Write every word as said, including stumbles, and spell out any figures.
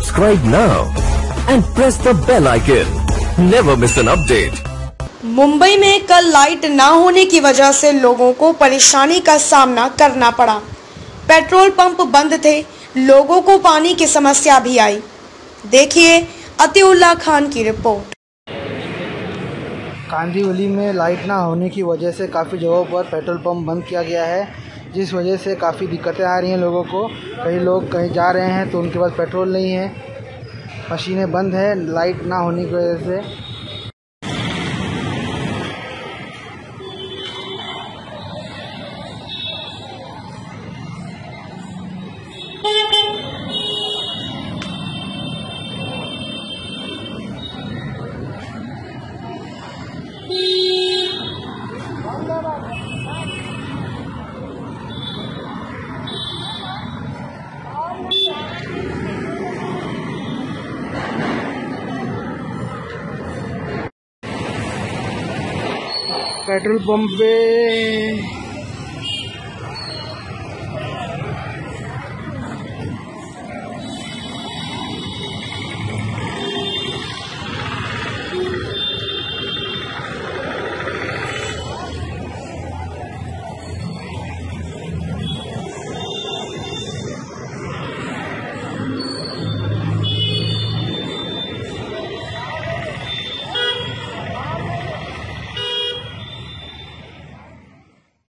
Subscribe now and press the bell icon. Never miss an update. Mumbai में कल light ना होने की वजह से लोगों को परेशानी का सामना करना पड़ा। पेट्रोल पंप बंद थे, लोगों को पानी की समस्या भी आई। देखिए अतिउल्लाह खान की रिपोर्ट। कांदिवली में लाइट ना होने की वजह से काफ़ी जगहों पर पेट्रोल पंप बंद किया गया है, जिस वजह से काफ़ी दिक्कतें आ रही हैं लोगों को। कई लोग कहीं जा रहे हैं तो उनके पास पेट्रोल नहीं है, मशीनें बंद है लाइट ना होने की वजह से। पेट्रोल पंप पे